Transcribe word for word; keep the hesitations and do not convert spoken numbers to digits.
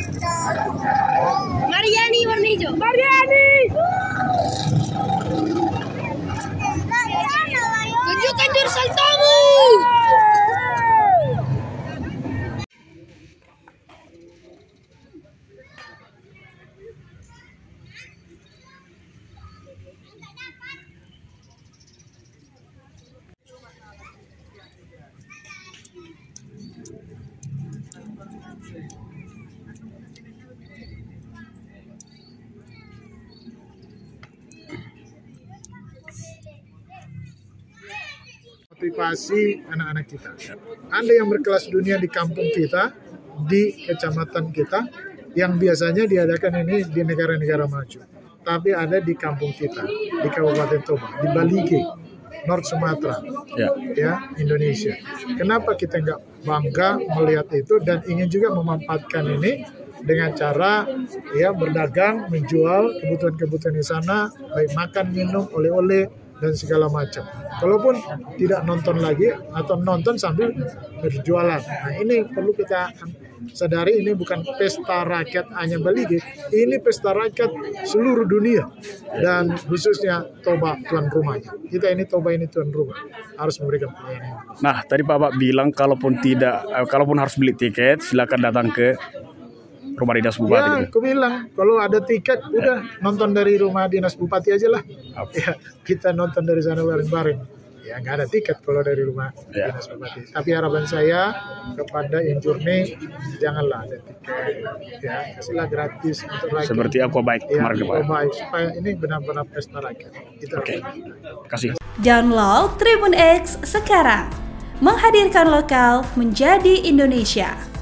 Mariani warna hijau. Mariani. Tunjukkan jurus saltomu. Motivasi anak-anak kita. Ada yang berkelas dunia di kampung kita, di kecamatan kita, yang biasanya diadakan ini di negara-negara maju. Tapi ada di kampung kita, di Kabupaten Toba, di Balige, North Sumatera, ya, ya Indonesia. Kenapa kita nggak bangga melihat itu dan ingin juga memanfaatkan ini dengan cara ya berdagang, menjual kebutuhan-kebutuhan di sana, baik makan, minum, oleh-oleh, dan segala macam. Kalaupun tidak nonton lagi atau nonton sambil berjualan. Nah, ini perlu kita sadari, ini bukan pesta rakyat hanya Balige, ini pesta rakyat seluruh dunia dan khususnya Toba tuan rumahnya. Kita ini Toba ini tuan rumah, harus memberikan pelayanan. Nah, tadi Bapak bilang kalaupun tidak, eh, kalaupun harus beli tiket, silakan datang ke rumah dinas bupati. Ya, gitu. aku bilang kalau ada tiket udah nonton dari rumah dinas bupati aja lah. Okay. Ya, kita nonton dari sana bareng-bareng. Ya nggak ada tiket kalau dari rumah Ya. dinas bupati. Tapi harapan saya kepada Injurni janganlah ada tiket. Ya kasihlah gratis untuk rakyat. Seperti Aquabike Ya, kemarin Pak. Aquabike, supaya ini benar-benar pesta rakyat. Kita Oke. Kasih. Download Tribun X sekarang. Menghadirkan lokal menjadi Indonesia.